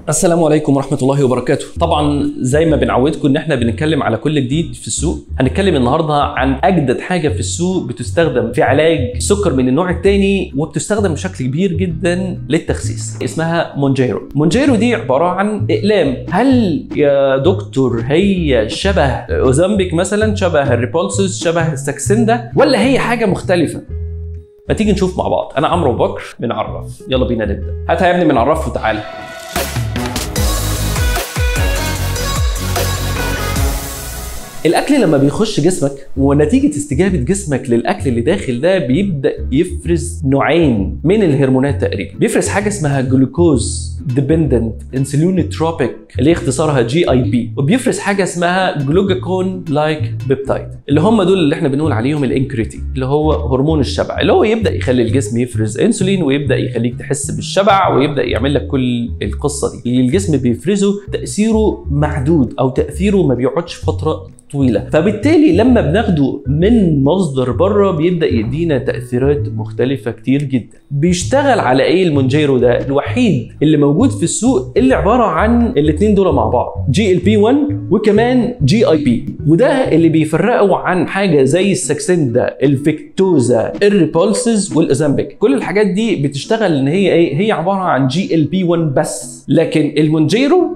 السلام عليكم ورحمة الله وبركاته. طبعا زي ما بنعودكم ان احنا بنتكلم على كل جديد في السوق، هنتكلم النهارده عن اجدد حاجة في السوق بتستخدم في علاج السكر من النوع الثاني، وبتستخدم بشكل كبير جدا للتخسيس، اسمها مونجيرو. مونجيرو دي عبارة عن اقلام. هل يا دكتور هي شبه اوزامبيك مثلا، شبه الريبولسوس، شبه الساكسندا، ولا هي حاجة مختلفة؟ ما تيجي نشوف مع بعض. انا عمرو بكر من عرف، يلا بينا نبدا. هاتها يا ابني من عرف وتعالى. الاكل لما بيخش جسمك ونتيجه استجابه جسمك للاكل اللي داخل ده بيبدا يفرز نوعين من الهرمونات تقريبا. بيفرز حاجه اسمها جلوكوز ديبندنت انسولينوتروبيك اللي اختصارها GIP، وبيفرز حاجه اسمها جلوكاجون لايك بيبتايد اللي هم دول اللي احنا بنقول عليهم الانكريتين، اللي هو هرمون الشبع، اللي هو يبدا يخلي الجسم يفرز انسولين ويبدا يخليك تحس بالشبع ويبدا يعمل لك كل القصه دي. اللي الجسم بيفرزه تاثيره محدود او تاثيره ما بيقعدش فتره طويله، فبالتالي لما بناخده من مصدر بره بيبدا يدينا تاثيرات مختلفه كتير جدا. بيشتغل على ايه المونجيرو ده؟ الوحيد اللي موجود في السوق اللي عباره عن الاثنين دول مع بعض، GLP-1 وكمان GIP، وده اللي بيفرقوا عن حاجه زي الساكسندا، الفيكتوزا، الريبولسز والاوزامبيك. كل الحاجات دي بتشتغل ان هي ايه؟ هي عباره عن GLP-1 بس، لكن المونجيرو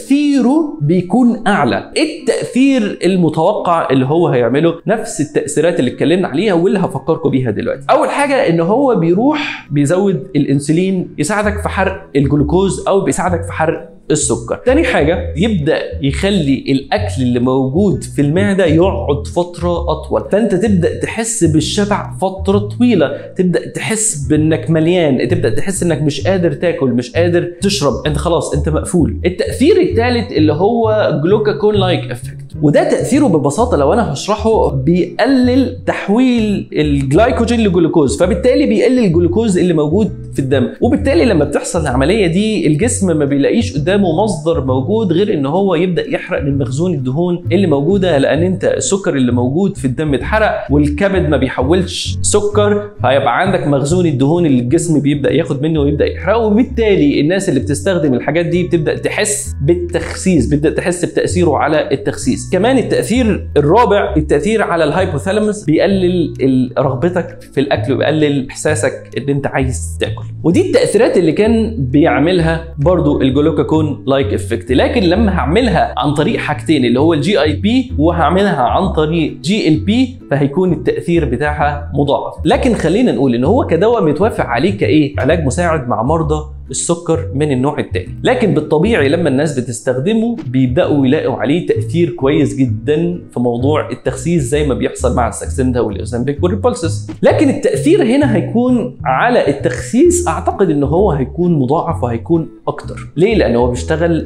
تاثيره بيكون اعلى. التاثير المتوقع اللي هو هيعمله نفس التاثيرات اللي اتكلمنا عليها واللي هفكركم بيها دلوقتي. اول حاجه ان هو بيروح بيزود الانسولين، يساعدك في حرق الجلوكوز او بيساعدك في حرق السكر. تاني حاجة يبدأ يخلي الأكل اللي موجود في المعدة يقعد فترة أطول، فأنت تبدأ تحس بالشبع فترة طويلة، تبدأ تحس بأنك مليان، تبدأ تحس أنك مش قادر تاكل، مش قادر تشرب، أنت خلاص أنت مقفول. التأثير الثالث اللي هو جلوكاجون لايك افكت، وده تأثيره ببساطة لو أنا هشرحه بيقلل تحويل الجلايكوجين لجلوكوز، فبالتالي بيقلل الجلوكوز اللي موجود في الدم، وبالتالي لما بتحصل العملية دي الجسم ما بيلاقيش قدامه مصدر موجود غير ان هو يبدا يحرق من مخزون الدهون اللي موجوده، لان انت السكر اللي موجود في الدم اتحرق والكبد ما بيحولش سكر، فيبقى عندك مخزون الدهون اللي الجسم بيبدا ياخد منه ويبدا يحرقه. وبالتالي الناس اللي بتستخدم الحاجات دي بتبدا تحس بالتخسيس، بتبدا تحس بتاثيره على التخسيس. كمان التاثير الرابع التاثير على الهايبوثالاموس، بيقلل رغبتك في الاكل وبيقلل احساسك ان انت عايز تاكل. ودي التاثيرات اللي كان بيعملها برضو الجلوكاجون لايك افكت. لكن لما هعملها عن طريق حاجتين اللي هو GIP وهعملها عن طريق GLP فهيكون التاثير بتاعها مضاعف. لكن خلينا نقول ان هو كدواء متوافق عليه كايه؟ علاج مساعد مع مرضى السكر من النوع الثاني، لكن بالطبيعي لما الناس بتستخدمه بيبداوا يلاقوا عليه تاثير كويس جدا في موضوع التخسيس زي ما بيحصل مع الساكسندا والاوزامبيك والريبولسس. لكن التاثير هنا هيكون على التخسيس اعتقد ان هو هيكون مضاعف وهيكون اكتر. ليه؟ لانه هو بيشتغل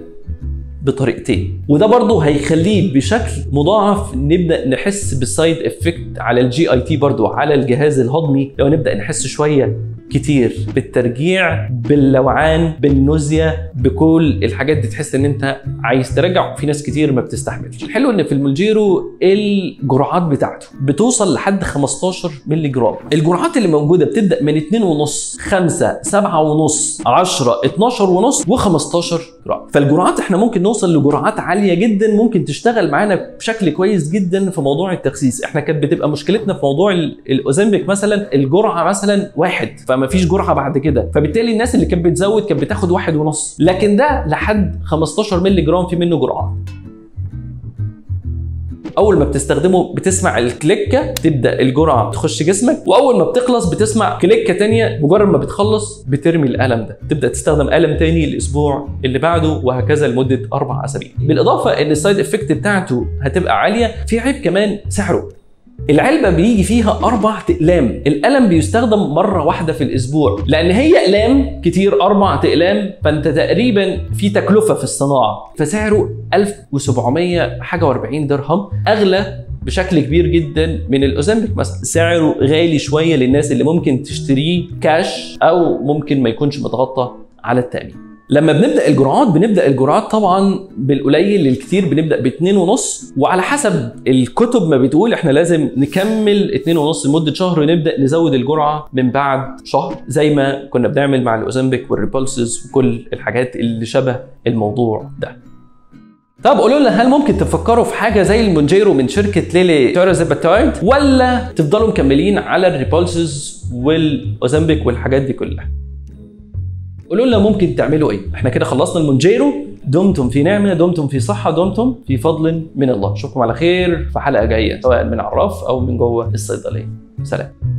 بطريقتين، وده برضه هيخليه بشكل مضاعف نبدا نحس بالسايد افكت على الGIT برضه على الجهاز الهضمي، لو نبدا نحس شويه كتير بالترجيع، باللوعان، بالنوزيا، بكل الحاجات دي، تحس ان انت عايز ترجع، وفي ناس كتير ما بتستحملش. الحلو ان في المونجيرو الجرعات بتاعته بتوصل لحد 15 مللي جرام. الجرعات اللي موجوده بتبدا من 2.5، 5، 7.5، 10، 12.5 و15 جرام. فالجرعات احنا ممكن نوصل لجرعات عاليه جدا ممكن تشتغل معانا بشكل كويس جدا في موضوع التخسيس. احنا كانت بتبقى مشكلتنا في موضوع الاوزامبيك مثلا الجرعه مثلا 1، فما فيش جرعه بعد كده، فبالتالي الناس اللي كانت بتزود كانت بتاخد 1.5، لكن ده لحد 15 مللي جرام في منه جرعات. اول ما بتستخدمه بتسمع الكليكه، تبدا الجرعه تخش جسمك، واول ما بتخلص بتسمع كليكه ثانيه، مجرد ما بتخلص بترمي القلم ده، تبدا تستخدم قلم ثاني الاسبوع اللي بعده، وهكذا لمده 4 أسابيع. بالاضافه ان السايد افكت بتاعته هتبقى عاليه. في عيب كمان سعره. العلبة بيجي فيها 4 أقلام، القلم بيستخدم مرة واحدة في الأسبوع، لأن هي أقلام كتير 4 أقلام، فأنت تقريبا في تكلفة في الصناعة، فسعره 1740 درهم، أغلى بشكل كبير جدا من الاوزامبيك مثلا. سعره غالي شوية للناس اللي ممكن تشتريه كاش أو ممكن ما يكونش متغطى على التأمين. لما بنبدا الجرعات طبعا بالقليل للكتير، بنبدا ب2.5، وعلى حسب الكتب ما بتقول احنا لازم نكمل 2.5 لمده شهر، ونبدا نزود الجرعه من بعد شهر زي ما كنا بنعمل مع الاوزمبيك والريبولسز وكل الحاجات اللي شبه الموضوع ده. طب قولوا لنا، هل ممكن تفكروا في حاجه زي المونجيرو من شركه ليلي تيرازيباتايد، ولا تفضلوا مكملين على الريبولسز والاوزمبيك والحاجات دي كلها؟ قولوا لنا ممكن تعملوا ايه. احنا كده خلصنا المونجيرو. دمتم في نعمه، دمتم في صحه، دمتم في فضل من الله. اشوفكم على خير في حلقه جايه، سواء من عراف او من جوه الصيدليه. سلام.